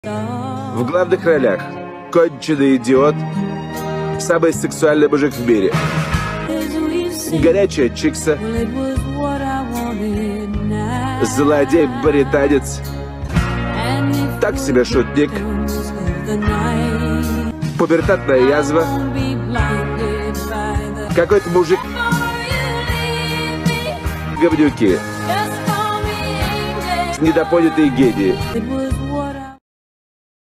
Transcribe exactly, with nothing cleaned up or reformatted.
В главных ролях конченый идиот, самый сексуальный мужик в мире, горячая чикса, злодей-британец, так себе шутник, пубертатная язва, какой-то мужик, говнюки, недопонятые гении.